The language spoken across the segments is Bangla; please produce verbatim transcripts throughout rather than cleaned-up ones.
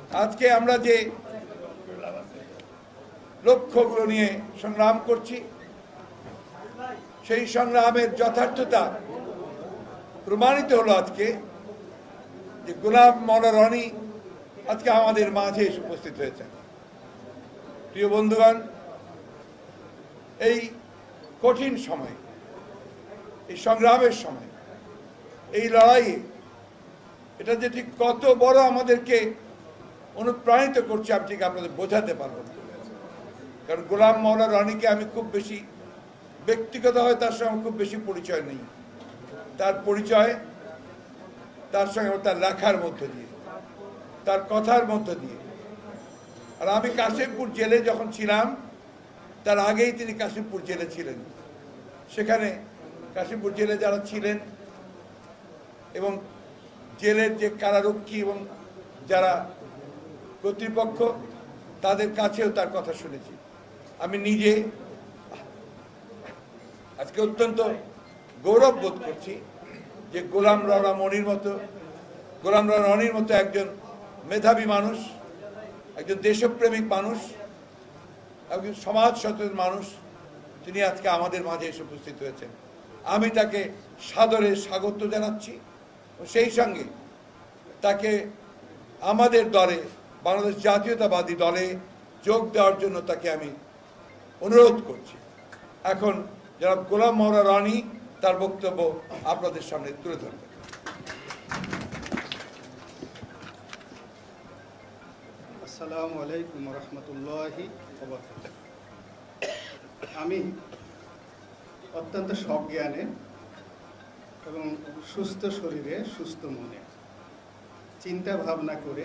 আজকে আমরা যে লক্ষ্যগুলো নিয়ে সংগ্রাম করছি সেই সংগ্রামের যথার্থতা প্রমাণিত হলো আজকে যে গোলাম মাওলা রনি আজকে আমাদের মাঝে এসে উপস্থিত হয়েছেন। প্রিয় বন্ধুগণ, এই কঠিন সময়, এই সংগ্রামের সময়, এই লড়াইয়ে এটা যে ঠিক কত বড় আমাদেরকে অনুপ্রাণিত করছে আমি ঠিক আপনাদের বোঝাতে পারবো না। কারণ গোলাম মাওলা রনিকে আমি খুব বেশি ব্যক্তিগতভাবে তার সঙ্গে খুব বেশি পরিচয় নেই। তার পরিচয় তার সঙ্গে তার লেখার মধ্য দিয়ে, তার কথার মধ্য দিয়ে। আর আমি কাশিমপুর জেলে যখন ছিলাম তার আগেই তিনি কাশিমপুর জেলে ছিলেন। সেখানে কাশিমপুর জেলে যারা ছিলেন এবং জেলের যে কারারক্ষী এবং যারা কর্তৃপক্ষ তাদের কাছেও তার কথা শুনেছি। আমি নিজে আজকে অত্যন্ত গৌরব বোধ করছি যে গোলাম মাওলা রনির মতো গোলাম মাওলা রনির মতো একজন মেধাবী মানুষ, একজন দেশপ্রেমিক মানুষ, একজন সমাজ সচেতন মানুষ তিনি আজকে আমাদের মাঝে এসে উপস্থিত হয়েছেন। আমি তাকে সাদরে স্বাগত জানাচ্ছি। সেই সঙ্গে তাকে আমাদের দলে, বাংলাদেশ জাতীয়তাবাদী দলে যোগ দেওয়ার জন্য তাকে আমি অনুরোধ করছি। এখন যারা গোলাম মাওলা রনি তার বক্তব্য আপনাদের সামনে তুলে ধরবেন। আসসালামু আলাইকুম রহমতুল্লাহি। আমি অত্যন্ত সজ্ঞানে এবং সুস্থ শরীরে সুস্থ মনে চিন্তা ভাবনা করে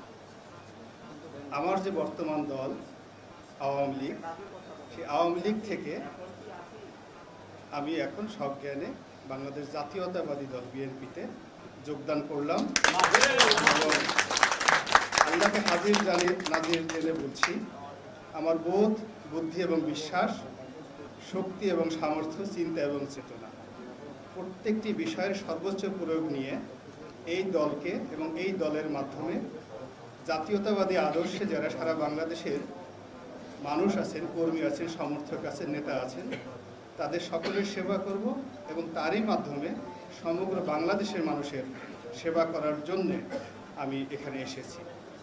আমার যে বর্তমান দল আওয়ামী লীগ, সেই আওয়ামী লীগ থেকে আমি এখন সজ্ঞানে বাংলাদেশ জাতীয়তাবাদী দল বিএনপিতে যোগদান করলাম। এবং আল্লাহকে হাজির জানি নাজির জেনে বলছি, আমার বোধ, বুদ্ধি এবং বিশ্বাস, শক্তি এবং সামর্থ্য, চিন্তা এবং চেতনা প্রত্যেকটি বিষয়ের সর্বোচ্চ প্রয়োগ নিয়ে এই দলকে এবং এই দলের মাধ্যমে জাতীয়তাবাদী আদর্শে যারা সারা বাংলাদেশের মানুষ আছেন, কর্মী আছেন, সমর্থক আছেন, নেতা আছেন, তাদের সকলের সেবা করব এবং তারই মাধ্যমে সমগ্র বাংলাদেশের মানুষের সেবা করার জন্য আমি এখানে এসেছি।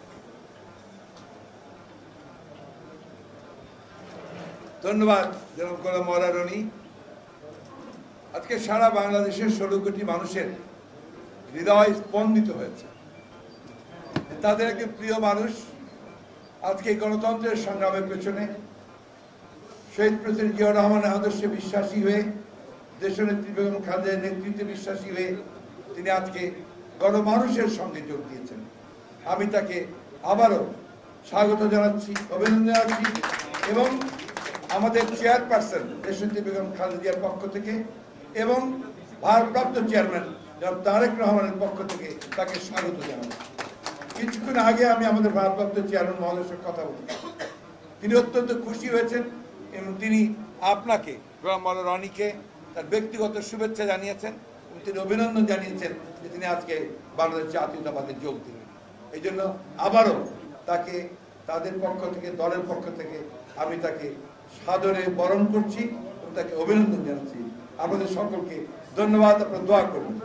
ধন্যবাদ জনাব গোলাম মাওলা রনি। আজকে সারা বাংলাদেশের ষোলো কোটি মানুষের হৃদয় স্পন্দিত হয়েছে। তাদের একটি প্রিয় মানুষ আজকে গণতন্ত্রের সংগ্রামের পেছনে শহীদ প্রেসিডেন্ট জিয়াউর রহমানের আদর্শে বিশ্বাসী হয়ে, দেশনেত্রী বেগম খালেদার নেতৃত্বে বিশ্বাসী হয়ে তিনি আজকে গণমানুষের সঙ্গে যোগ দিয়েছেন। আমি তাকে আবারও স্বাগত জানাচ্ছি, অভিনন্দন জানাচ্ছি এবং আমাদের চেয়ারপারসন দেশনেত্রী বেগম খালেদার পক্ষ থেকে এবং ভারপ্রাপ্ত চেয়ারম্যান জনাব তারেক রহমানের পক্ষ থেকে তাকে স্বাগত জানাচ্ছি। কিছুক্ষণ আগে আমি আমাদের ভারপ্রাপ্ত চেয়ারম্যান মহোদয়ের সঙ্গে কথা বলি, তিনি অত্যন্ত খুশি হয়েছেন এবং তিনি আপনাকে গোলাম মাওলা রনিকে তার ব্যক্তিগত শুভেচ্ছা জানিয়েছেন এবং তিনি অভিনন্দন জানিয়েছেন যে তিনি আজকে বাংলাদেশ জাতীয়তাবাদে যোগ দিলেন। এই জন্য আবারও তাকে তাদের পক্ষ থেকে, দলের পক্ষ থেকে আমি তাকে সাদরে বরণ করছি এবং তাকে অভিনন্দন জানাচ্ছি। আপনাদের সকলকে ধন্যবাদ। আপনারা দোয়া করুন।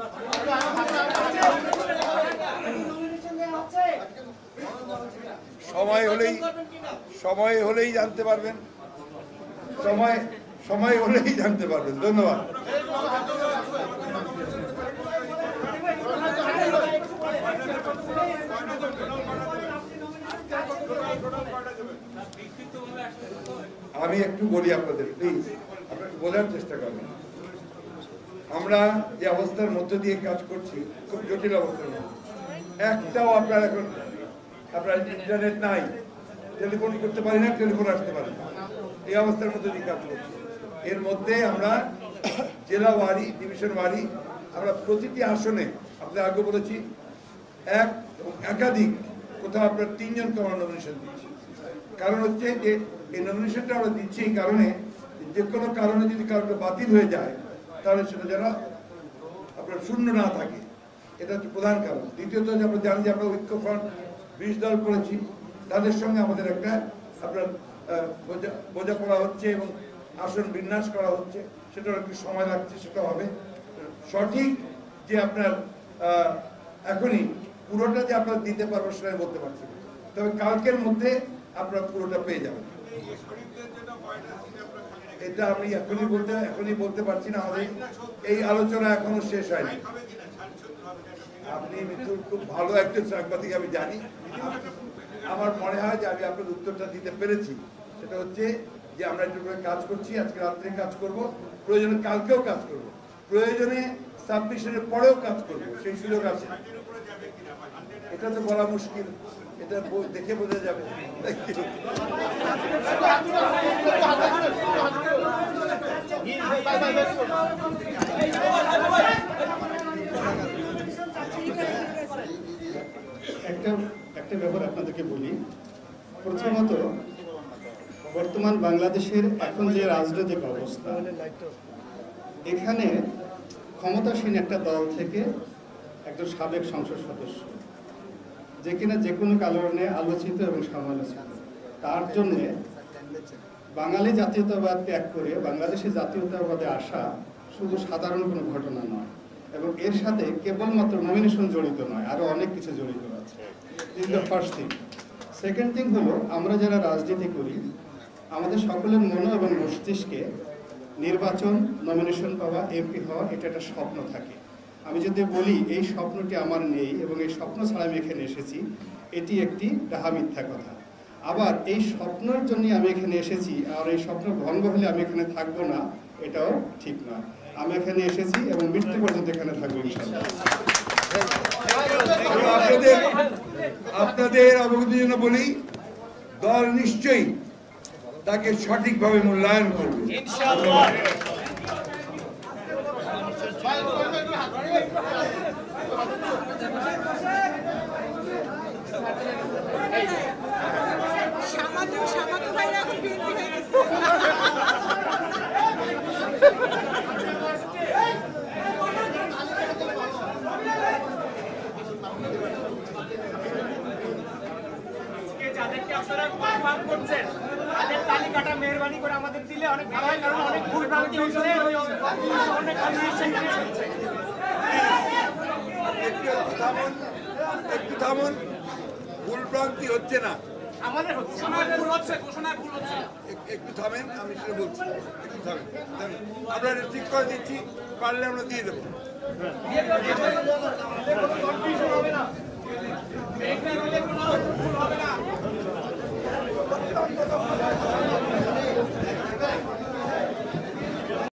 সময় হলেই সময় হলেই জানতে পারবেন, সময় সময় হলেই জানতে পারবেন। ধন্যবাদ। আমি একটু বলি আপনাদের, প্লিজ আপনারা বোঝার চেষ্টা করবেন। আমরা যে অবস্থার মধ্য দিয়ে কাজ করছি খুব জটিল অবস্থার মধ্যে, একটাও আপনার এখন আপনার ইন্টারনেট নাই, টেলিফোন করতে পারি না, টেলিফোন আসতে পারি না, এই অবস্থার মধ্যে দিয়ে কাজ করছি। এর মধ্যে আমরা জেলা ওয়ারি, ডিভিশন ওয়ারি আমরা প্রতিটি আসনে, আপনাদের আগে বলেছি, এক এবং একাধিক কোথাও আপনার তিনজনকে আমরা নমিনেশন দিচ্ছি। কারণ হচ্ছে যে এই নমিনেশনটা আমরা দিচ্ছি এই কারণে, যে কোনো কারণে যদি কারণটা বাতিল হয়ে যায় তাহলে সেটা যেন আপনার শূন্য না থাকে, এটা হচ্ছে প্রধান কারণ। দ্বিতীয়ত আমরা জানি যে আমরা ঐক্যফ্রন্ট বিশ দল করেছি, তাদের সঙ্গে আমাদের একটা আপনার বোঝা বোঝাপড়া হচ্ছে এবং আসন বিন্যাস করা হচ্ছে, সেটার একটু সময় লাগছে, সেটা হবে সঠিক। যে আপনার এখনই পুরোটা যে আপনার দিতে পারবো সেটা বলতে পারছি না, তবে কালকের মধ্যে আপনার পুরোটা পেয়ে যাবেন। এটা আমি এখনই বলতে এখনই বলতে পারছি না, আমাদের এই আলোচনা এখনো শেষ হয়নি। আপনি মিতুল খুব ভালো একজন সাংবাদিক, আমি জানি। আমার মনে হয় যে আমি আপনার উত্তরটা দিতে পেরেছি। সেটা হচ্ছে যে আমরা একটু করে কাজ করছি, আজকে রাত্রে কাজ করব, প্রয়োজনে কালকেও কাজ করব, প্রয়োজনে সাবমিশনের পরেও কাজ করব, সেই সুযোগ আছে। এটা তো বলা মুশকিল, এটা দেখে বোঝা যাবে। একটা একটা ব্যাপার আপনাদেরকে বলি। প্রথমত, বর্তমান বাংলাদেশের এখন যে রাজনৈতিক অবস্থা, এখানে ক্ষমতাসীন একটা দল থেকে একজন সাবেক সংসদ সদস্য, যে কিনা যে কোনো কারণে আলোচিত এবং সমালোচিত, তার জন্যে বাঙালি জাতীয়তাবাদ ত্যাগ করে বাংলাদেশে জাতীয়তাবাদে আসা শুধু সাধারণ কোনো ঘটনা নয়, এবং এর সাথে কেবলমাত্র নমিনেশন জড়িত নয়, আরো অনেক কিছু জড়িত আছে। This the first thing. Second thing হলো, আমরা যারা রাজনীতি করি, আমাদের সকলের মন এবং মস্তিষ্কে নির্বাচন, নমিনেশন পাওয়া, এমপি হওয়া, এটা একটা স্বপ্ন থাকে। আমি যদি বলি এই স্বপ্নটি আমার নেই এবং এই স্বপ্ন ছাড়া আমি এখানে এসেছি, এটি একটি ডাহা মিথ্যা কথা। আবার এই স্বপ্নের জন্য আমি এখানে এসেছি আর এই স্বপ্ন ভঙ্গ হলে আমি এখানে থাকবো না, এটাও ঠিক নয়। আমি এখানে এসেছি এবং মৃত্যু পর্যন্ত এখানে থাকবো ইনশাআল্লাহ। আপনাদের আপনাদের অবগতির জন্য বলি, দল নিশ্চয়ই তাকে সঠিকভাবে মূল্যায়ন করবে ইনশাআল্লাহ। যাদেরকে আপনারা কনফার্ম করছেন তাদের তালিকাটা মেহেরবানি করে আমাদের দিলে অনেক ভালো হয়, কারণ অনেক ভুল ভ্রান্তি হচ্ছে, অনেক কনফিউশন হচ্ছে। একটু থামুন, ভুল ভ্রান্তি হচ্ছে না, আমাদের হচ্ছে, ভুল হচ্ছে, ঘোষণায় ভুল হচ্ছে। একটু থামেন, আমি সেটা বলছি। একটু থামেন, আমরা এটা ঠিক করে দিচ্ছি, পারলে আমরা দিয়ে দেবো। কনফিউশন হবে না, হবে না।